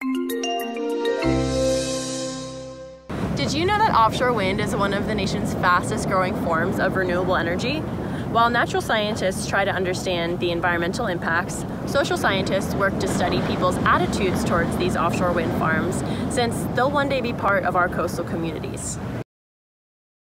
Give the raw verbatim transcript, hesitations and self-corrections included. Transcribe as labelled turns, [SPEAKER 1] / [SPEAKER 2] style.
[SPEAKER 1] Did you know that offshore wind is one of the nation's fastest growing forms of renewable energy? While natural scientists try to understand the environmental impacts, social scientists work to study people's attitudes towards these offshore wind farms, since they'll one day be part of our coastal communities.